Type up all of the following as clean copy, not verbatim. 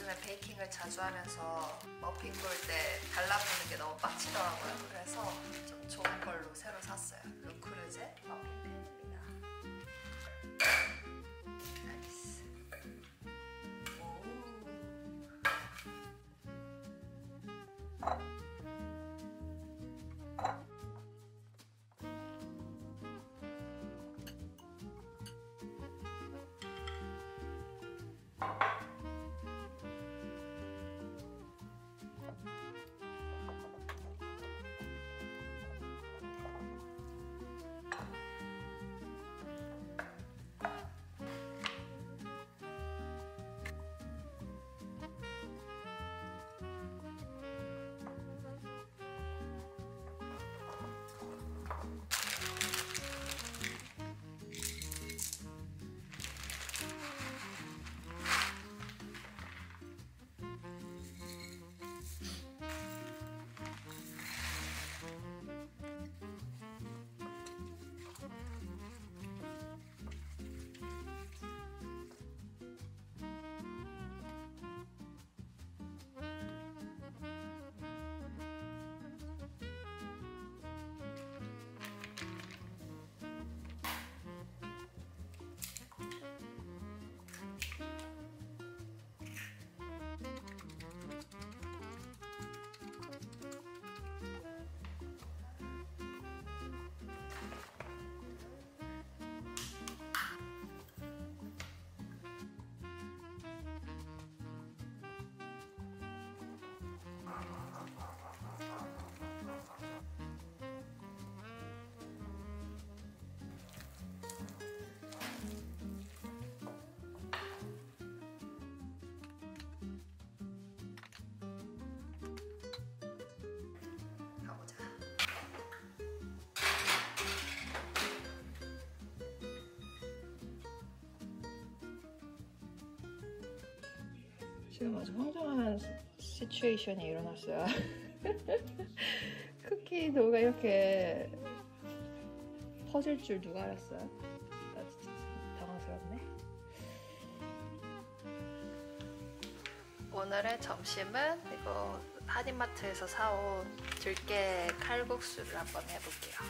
요즘에 베이킹을 자주 하면서 머핀 구울 때 달라붙는 게 너무 빡치더라고요. 그래서 좀 좋은 걸로 새로 샀어요. 루크르제 머핀 팬입니다. 나이스. 오. 지금 아주 황당한 시츄에이션이 일어났어요. 쿠키 도우가 이렇게 퍼질 줄 누가 알았어요? 나 진짜 당황스럽네. 오늘의 점심은 이거 한인마트에서 사온 들깨 칼국수를 한번 해볼게요.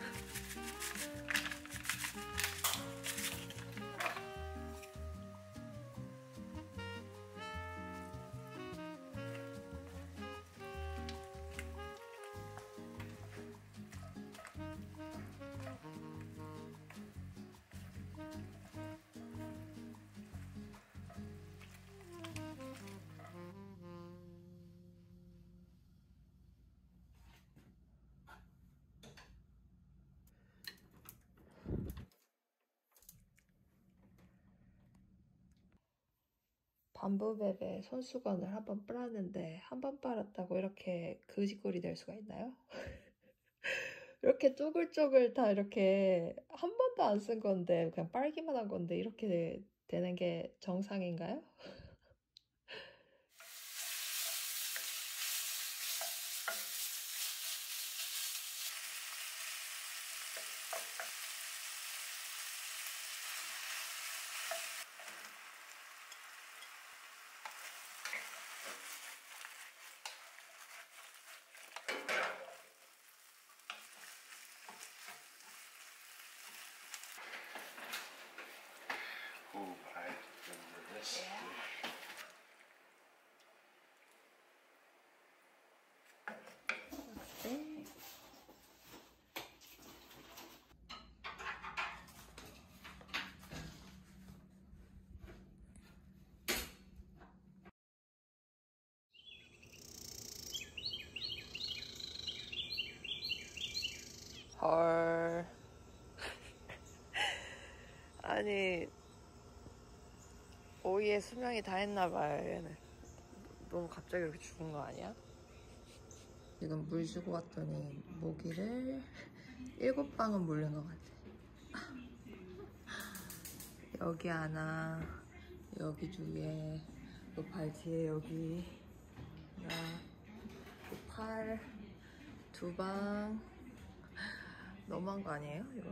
밤부베베 손수건을 한 번 빨았는데 한 번 빨았다고 이렇게 그지꼴이 될 수가 있나요? 이렇게 쪼글쪼글 다 이렇게 한 번도 안 쓴 건데 그냥 빨기만 한 건데 이렇게 되는 게 정상인가요? Oh, I remember this. Yeah. 네. 헐. 아니 오이에 수명이 다 했나봐요. 얘는 너무 갑자기 이렇게 죽은 거 아니야? 지금 물 주고 왔더니 모기를 7방은 물린 것 같아. 여기 하나, 여기 2개, 또 발 뒤에 여기 하나, 또 팔 2방. 너무한 거 아니에요 이거?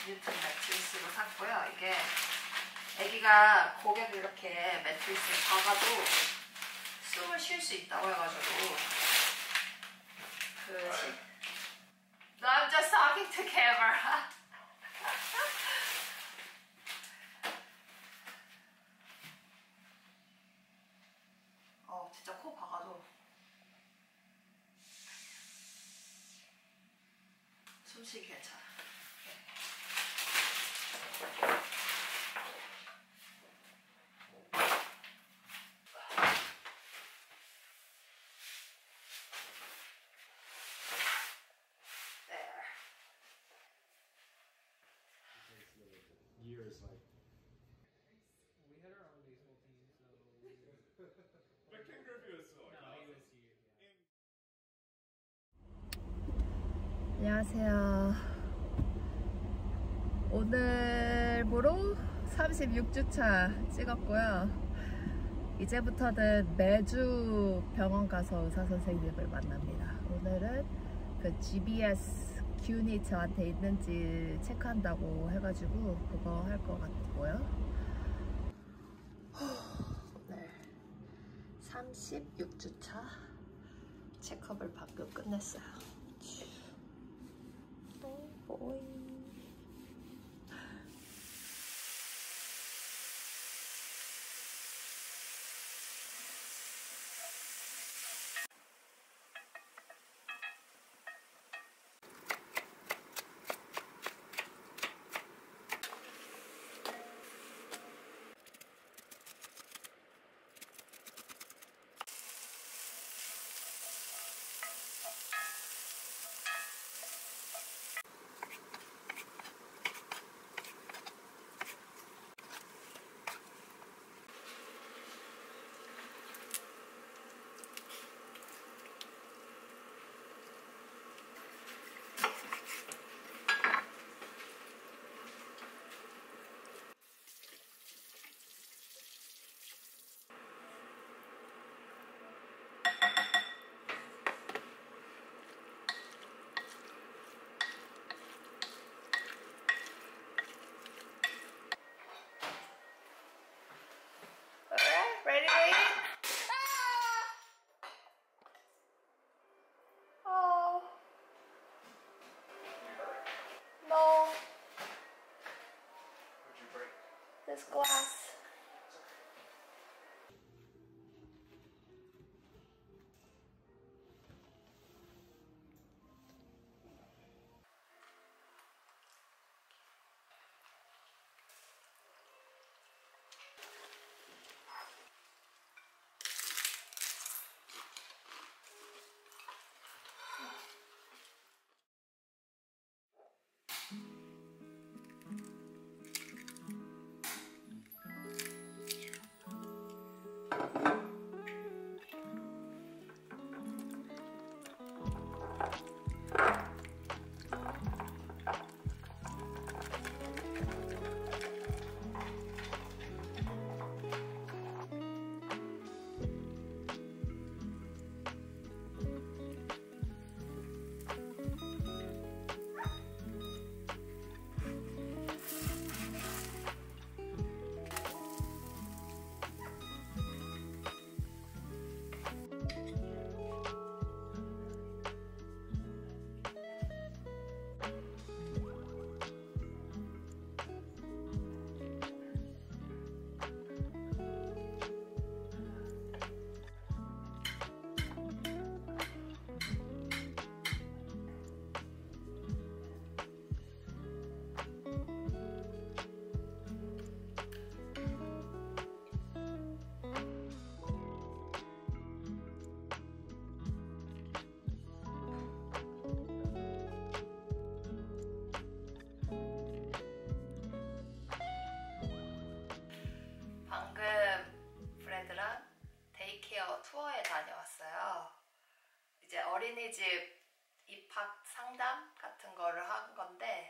뉴튼 매트리스로 샀고요. 이게 애기가 고개를 이렇게 매트리스에 박아도 숨을 쉴 수 있다고 해가지고 No, I'm just talking to camera. 진짜 코 박아도 숨쉬기 괜찮아. Years like. We had our own baseball team, so. But Ken Griffey was still like. No, he was here. Yeah. 안녕하세요. 오늘부로 36주차 찍었고요. 이제부터는 매주 병원 가서 의사 선생님을 만납니다. 오늘은 그 GBS 균이 저한테 있는지 체크한다고 해가지고 그거 할 것 같고요. 오늘 36주차 체크업을 방금 끝냈어요. 보잉. Ready, baby? Oh. No. What'd you break? This glass. 다녀왔어요. 이제 어린이집 입학 상담 같은 거를 한 건데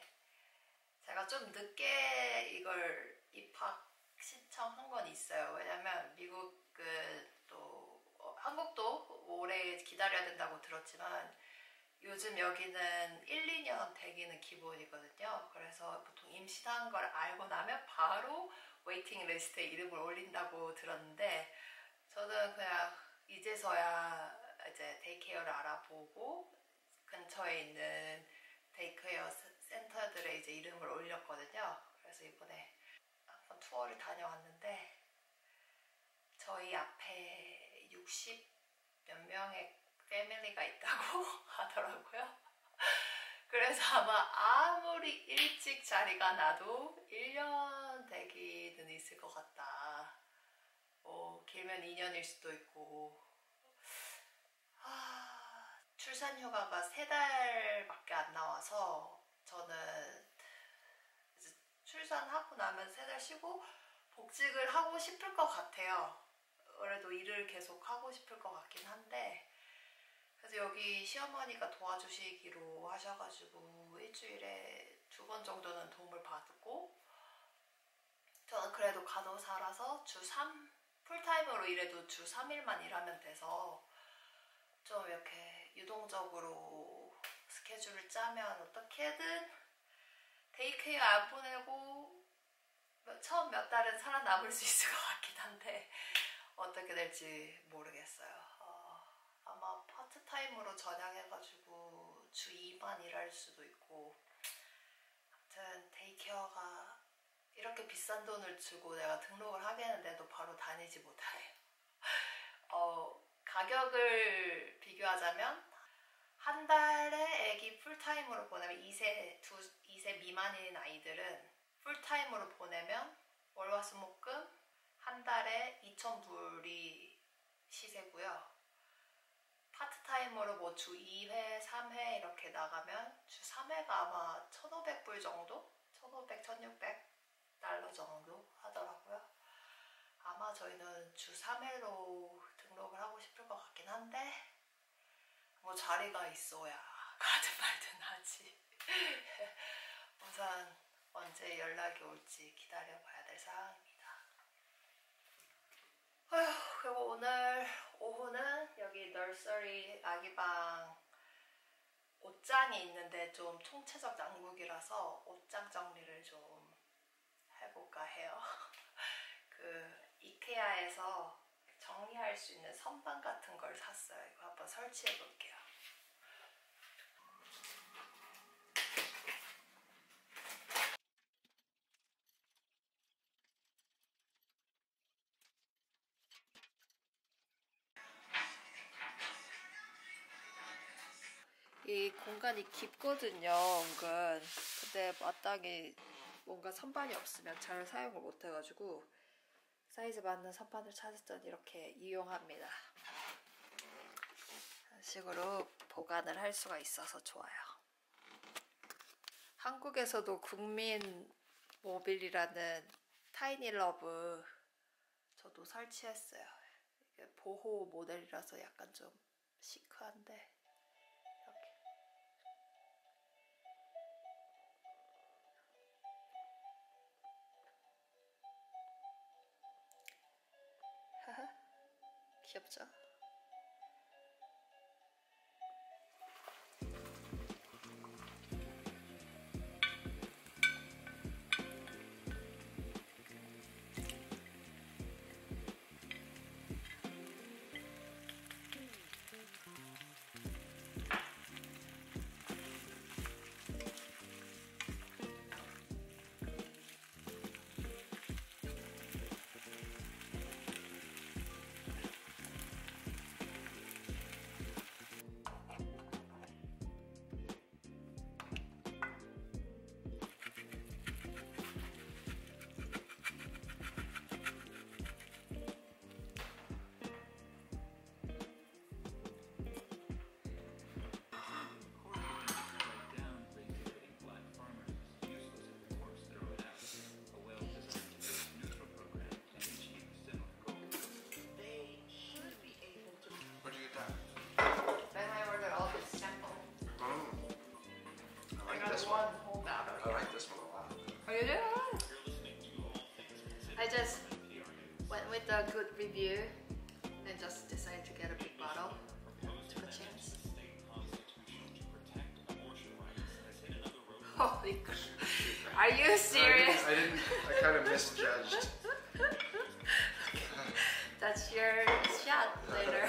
제가 좀 늦게 이걸 입학 신청한 건 있어요. 왜냐면 미국은 또 한국도 오래 기다려야 된다고 들었지만 요즘 여기는 1, 2년 대기는 기본이거든요. 그래서 보통 임신한 걸 알고 나면 바로 웨이팅 리스트에 이름을 올린다고 들었는데 저는 그냥 이제서야 이제 데이케어를 알아보고 근처에 있는 데이케어 센터들에 이제 이름을 올렸거든요. 그래서 이번에 한번 투어를 다녀왔는데 저희 앞에 60 몇 명의 패밀리가 있다고 하더라고요. 그래서 아마 아무리 일찍 자리가 나도 1년 대기는 있을 것 같다. 뭐 길면 2년일 수도 있고. 출산 휴가가 3달밖에 안 나와서 저는 출산하고 나면 3달 쉬고 복직을 하고 싶을 것 같아요. 그래도 일을 계속 하고 싶을 것 같긴 한데 그래서 여기 시어머니가 도와주시기로 하셔가지고 일주일에 2번 정도는 도움을 받고 저는 그래도 간호사라서 주 3, 풀타임으로 일해도 주 3일만 일하면 돼서 좀 이렇게 유동적으로 스케줄을 짜면 어떻게든 데이케어 안 보내고 처음 몇 달은 살아남을 수 있을 것 같긴 한데 어떻게 될지 모르겠어요. 아마 파트타임으로 전향해가지고 주 2만 일할 수도 있고 아무튼 데이케어가 이렇게 비싼 돈을 주고 내가 등록을 하겠는데도 바로 다니지 못하네요. 가격을 비교하자면 한 달에 애기 풀타임으로 보내면 2세 미만인 아이들은 풀타임으로 보내면 월화수목금 한 달에 2,000불이 시세고요. 파트타임으로 뭐 주 2회, 3회 이렇게 나가면 주 3회가 아마 1,500불 정도? 1,500, 1,600달러 정도 하더라고요. 아마 저희는 주 3회로 등록을 하고 싶을 것 같긴 한데 뭐 자리가 있어야 가든 말든 하지. 우선 언제 연락이 올지 기다려봐야 될 상황입니다. 그리고 오늘 오후는 여기 널서리 아기방 옷장이 있는데 좀 총체적 난국이라서 옷장 정리를 좀 해볼까 해요. 그 이케아에서 정리할 수 있는 선반 같은 걸 샀어요. 이거 한번 설치해 볼게요. 이 공간이 깊거든요, 은근. 근데 마땅히 뭔가 선반이 없으면 잘 사용을 못해가지고 사이즈 맞는 선반을 찾았더니 이렇게 이용합니다. 이런 식으로 보관을 할 수가 있어서 좋아요. 한국에서도 국민 모빌이라는 타이니러브 저도 설치했어요. 이게 보호 모델이라서 약간 좀 시크한데 이렇게. 하하, 귀엽죠? I just went with a good review and just decided to get a big bottle to a chance. Are you serious? I kind of misjudged. That's your shot later.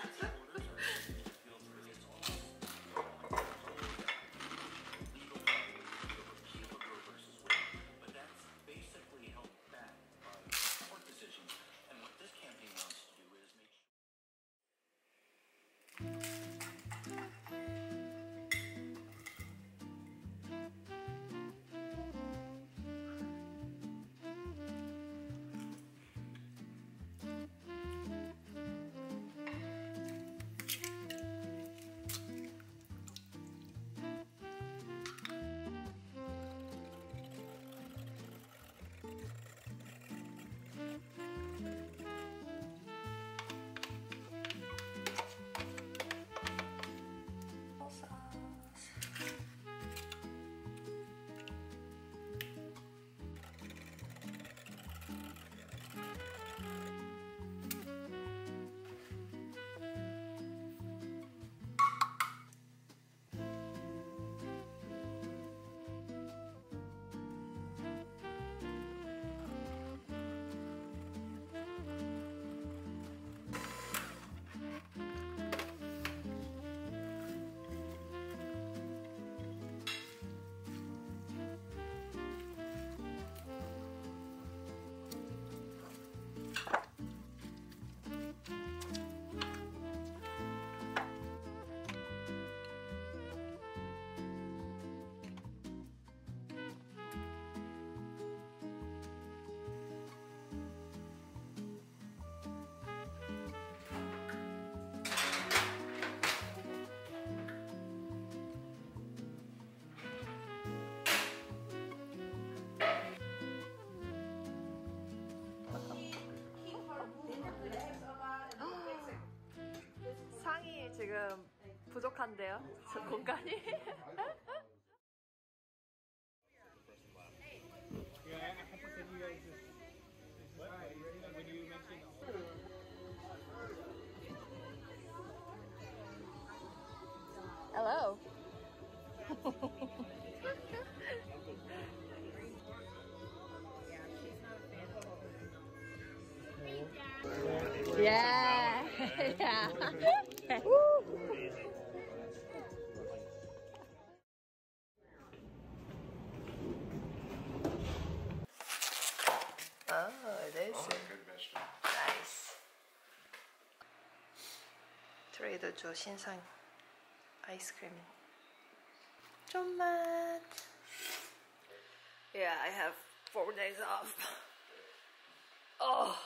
상이 지금 부족한데요? 저 공간이? Hello. Yeah. Yeah. Oh, this is Good vegetable. nice. 트레이더조 신상 아이스크림. 좀만. Yeah, I have 4 days off. Oh.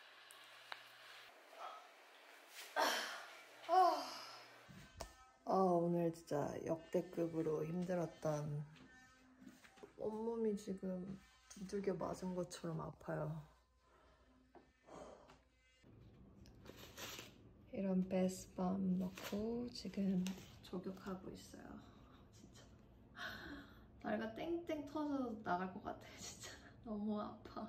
오늘 진짜 역대급으로 힘들었던 온몸이 지금 두들겨 맞은 것처럼 아파요. 이런 베스밤 넣고 지금 조격하고 있어요. 진짜 다리가 땡땡 터져서 나갈 것 같아. 진짜 너무 아파.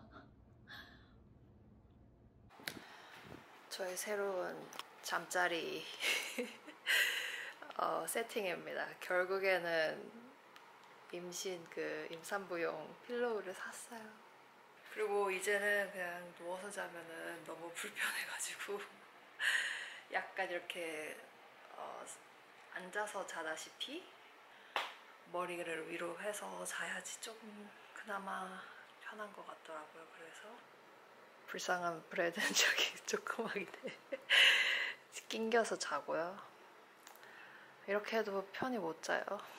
저의 새로운 잠자리 세팅입니다. 결국에는 임산부용 필로우를 샀어요. 그리고 이제는 그냥 누워서 자면은 너무 불편해가지고 약간 이렇게 앉아서 자다시피 머리를 위로 해서 자야지 조금 그나마 편한 것 같더라고요. 그래서 불쌍한 브래드는 저기 조그맣게 낑겨서 자고요. 이렇게 해도 편히 못 자요.